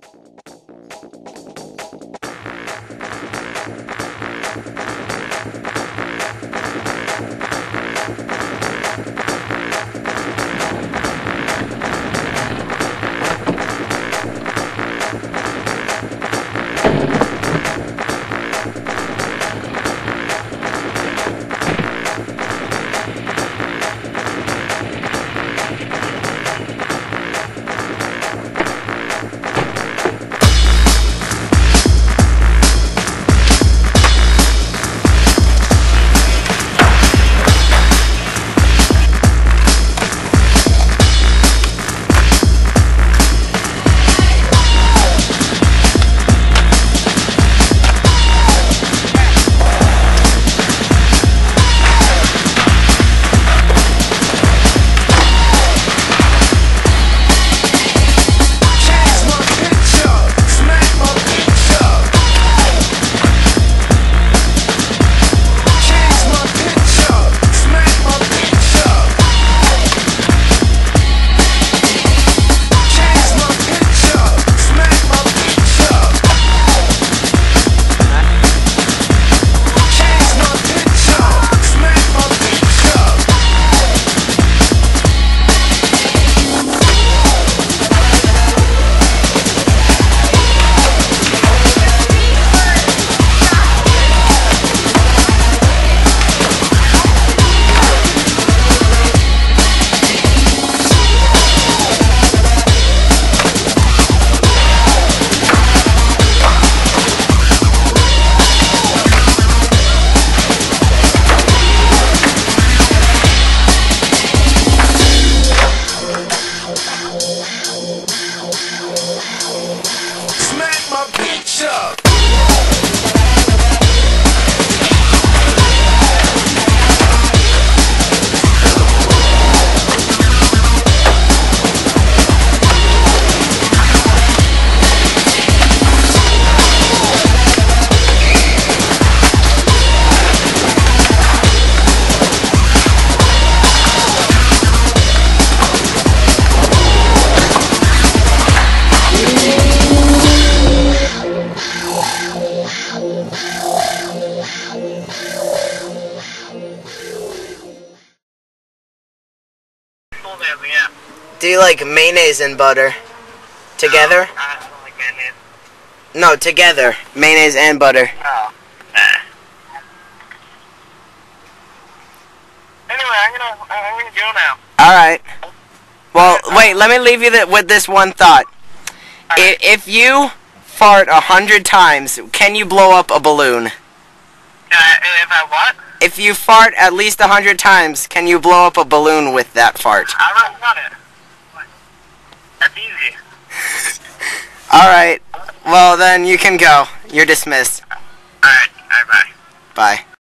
Do you like mayonnaise and butter? Together? No, I don't like mayonnaise. No, together. Mayonnaise and butter. Oh. Anyway, I'm gonna go now. Alright. Well, wait, let me leave you with this one thought. Right. If you fart 100 times, can you blow up a balloon? If I what? If you fart at least 100 times, can you blow up a balloon with that fart? I already got it. That's easy. Alright. Well, then you can go. You're dismissed. Alright, bye. Bye.